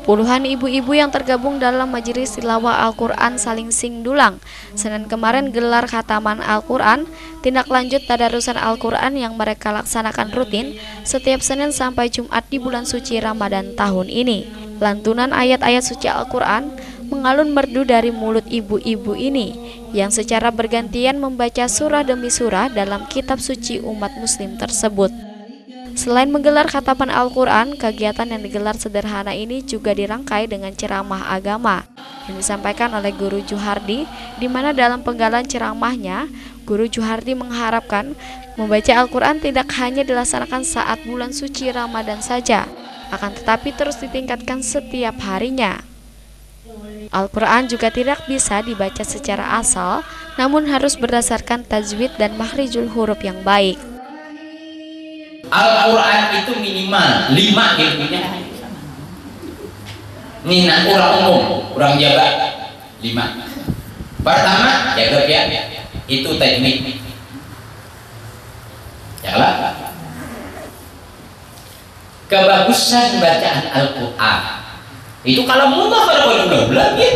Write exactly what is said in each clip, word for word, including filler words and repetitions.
Puluhan ibu-ibu yang tergabung dalam Majelis Tilawah Al-Quran Salingsing Dulang Senin kemarin gelar khataman Al-Quran, tindak lanjut tadarusan Al-Quran yang mereka laksanakan rutin setiap Senin sampai Jumat di bulan suci Ramadan tahun ini. Lantunan ayat-ayat suci Al-Quran mengalun merdu dari mulut ibu-ibu ini yang secara bergantian membaca surah demi surah dalam kitab suci umat muslim tersebut. Selain menggelar khataman Al-Quran, kegiatan yang digelar sederhana ini juga dirangkai dengan ceramah agama yang disampaikan oleh Guru Juhardi, di mana dalam penggalan ceramahnya, Guru Juhardi mengharapkan membaca Al-Quran tidak hanya dilaksanakan saat bulan suci Ramadan saja, akan tetapi terus ditingkatkan setiap harinya. Al-Quran juga tidak bisa dibaca secara asal, namun harus berdasarkan tajwid dan makhrijul huruf yang baik. Al-Quran itu minimal lima ilmunya. Ini nak orang umum, orang Jawa lima. Pertama, jaga ya, itu tajwid. Yalah. Kebagusan bacaan Al-Quran. Itu kalau mudah kalau udah ya.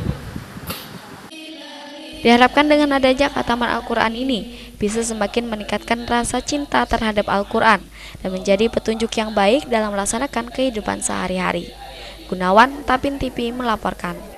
Diharapkan dengan adanya khataman Al-Quran ini bisa semakin meningkatkan rasa cinta terhadap Al-Quran dan menjadi petunjuk yang baik dalam melaksanakan kehidupan sehari-hari. Gunawan, Tapin T V melaporkan.